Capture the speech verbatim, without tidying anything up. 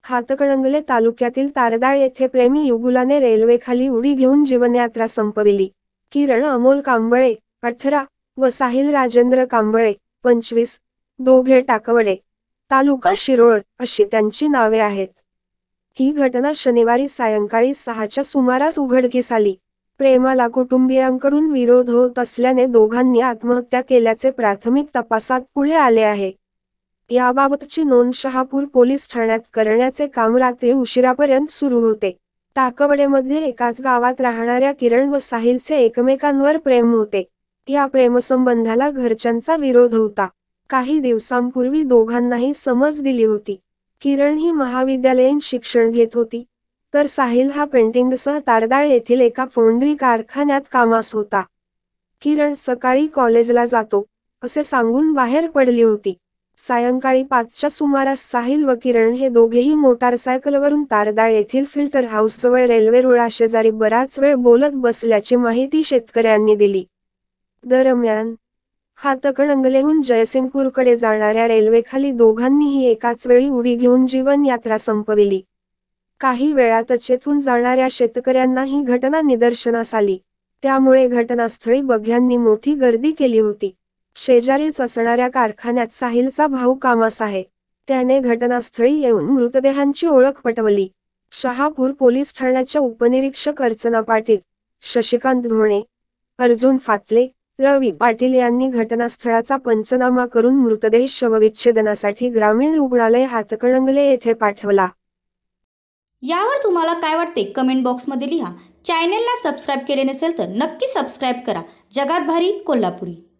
हातकणंगले तालुक्यातील तारदाळ येथे प्रेमी युगुलाने रेल्वेखाली उडी घेऊन जीवनयात्रा संपविली. किरण अमोल कांबळे, अठरा, व साहिल राजेंद्र कांबळे, पंचवीस, दोघे टाकवडे, तालुका शिरोळ अशी त्यांची नावे आहेत. ही घटना शनिवारी सायंकाळी सहाच्या सुमारास उघडकीस आली. प्रेमाला कुटुंबियांकडून विरोध होत असल्याने दोघांनी आत्महत्या केल्याचे प्राथमिक तपासात पुढे आले आहे. याबाबतची नोंद शहापूर पोलीस ठाण्यात करण्याचे काम रात्री उशिरापर्यंत सुरू होते. टाकवडेमध्ये एकाच गावात राहणाऱ्या किरण व साहिलचे एकमेकांवर प्रेम होते. या प्रेमसंबंधाला घरच्यांचा विरोध होता. काही दिवसांपूर्वी दोघांनाही समज दिली होती. किरण ही महाविद्यालयीन शिक्षण घेत होती, तर साहिल हा पेंटिंगसह तारदाळ येथील एका फोंड्री कारखान्यात कामास होता. किरण सकाळी कॉलेजला जातो, असे सांगून बाहेर पडली होती. सायंकाळी पाचच्या सुमारास साहिल व किरण हे दोघेही मोटारसायकलवरून तारदाळ येथील फिल्टर हाऊसजवळ रेल्वे रुळाशेजारी बराच वेळ बोलत बसल्याची माहिती शेतकऱ्यांनी दिली. दरम्यान, हातकणंगलेहून जयसिंगपूरकडे जाणाऱ्या रेल्वेखाली दोघांनीही एकाच वेळी उडी घेऊन जीवनयात्रा संपविली. काही वेळातच येथून जाणाऱ्या शेतकऱ्यांना ही घटना निदर्शनास आली. त्यामुळे घटनास्थळी बघ्यांनी मोठी गर्दी केली होती. शेजारीच असणाऱ्या कारखान्यात साहिलचा भाऊ कामास आहे. त्याने घटनास्थळी येऊन मृतदेहांची ओळख पटवली. शहापूर पोलीस ठाण्याच्या उपनिरीक्षक अर्चना पाटील, शशिकांत ढोणे, अर्जुन फातले, रवी पाटील यांनी घटनास्थळाचा पंचनामा करून मृतदेह शवविच्छेदनासाठी ग्रामीण रुग्णालय हातकणंगले येथे पाठवला. यावर तुम्हाला काय वाटते कमेंट बॉक्समध्ये लिहा. चॅनेलला सबस्क्राईब केले नसेल तर नक्की सबस्क्राईब करा. जगात भारी कोल्हापुरी.